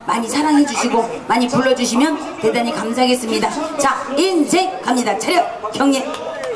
많이 사랑해 주시고 많이 불러주시면 대단히 감사하겠습니다. 자, 인생 갑니다. 차렷 경례.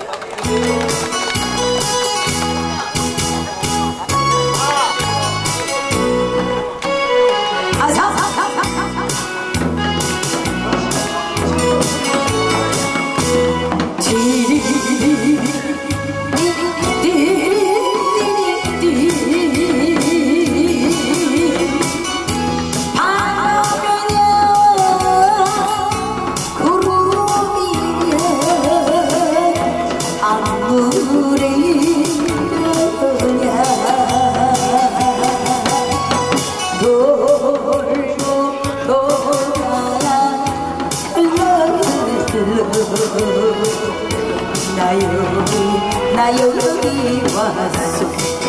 나 여기 왔어.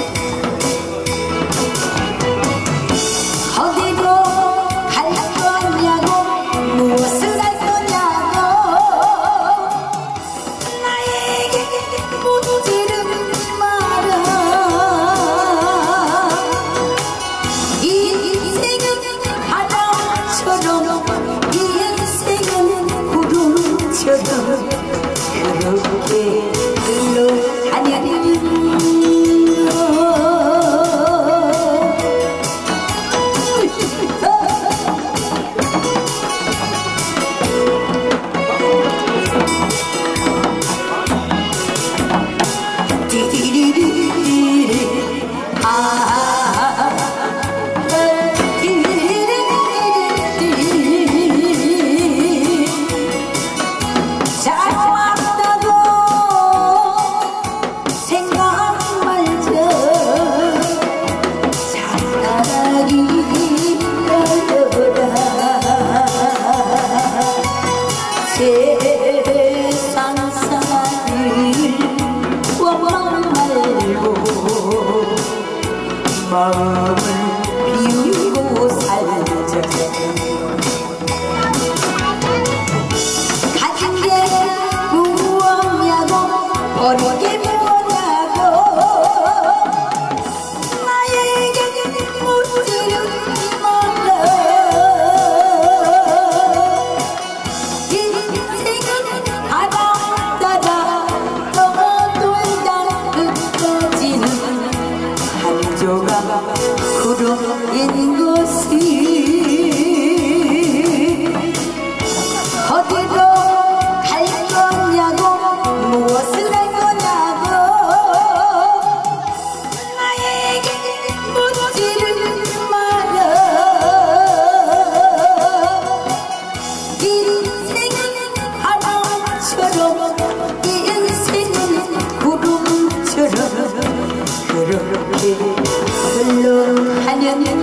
어디로 갈 거냐고 무엇을 할 거냐고 나에게 묻지는 마라. 인생은 바람처럼 인생은 구름처럼 그렇게 세상 살이 원망 말고 마음을 비우고 살자. 가진 게 무엇냐고 버린 게 뭐냐고 나에게 묻지는 마라. 구름인 것이 어디로 갈 거냐고 무엇을 할 거냐고 나에게 묻지는 마라. 인생은 바람처럼 인생은 구름처럼 그렇게 흘러가는